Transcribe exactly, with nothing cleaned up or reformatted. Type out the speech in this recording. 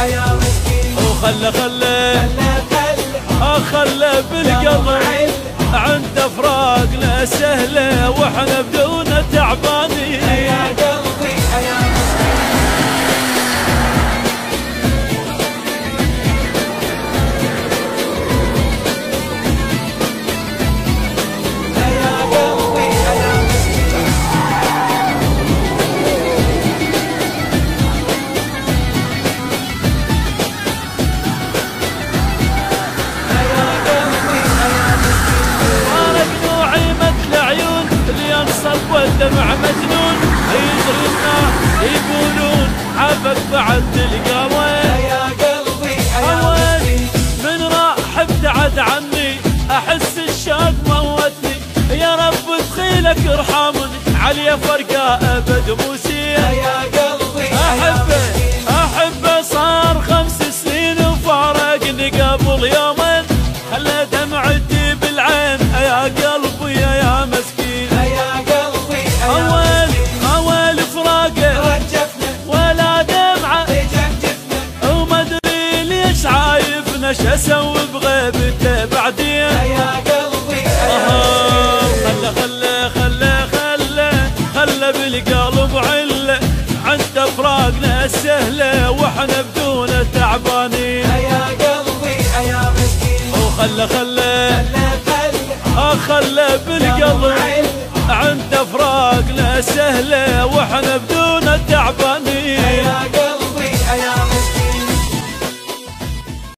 يا مسكين وخلى خلى خلى بالقلب عند فراقنا سهلة واحنا بدون تعبانين. يا قلبي يا مسكين يا قلبي يا مسكين يا قلبي يا مسكين فارق نوعي مثل عيون اللي ينصب والدمع مجنون يدرينا يقولون عافك بعد تلقى يا قلبي يا وين من راح ابتعد عني احس الشوق موتني يا رب تخيلك ارحمني علي فرقة ابد موسيا. يا قلبي احبه احبه صار خمس سنين وفارقني قبل يومين خلى دمعتي بالعين يا قلبي يا مسكين. يا قلبي اول اول فراقه رجفنا ولا دمعه جفجفنا وما ادري ليش عايفنا شو اسوي بغيبته بعدين. يا قلبي خلى خلى خلى خلى خلى بالقلب عله عند فراقنا السهله واحنا بدون تعبانين. يا قلبي يا مسكين وخلى خلى خلى خلى بالقلب عند فراقنا سهله واحنا بدون تعبانين. يا قلبي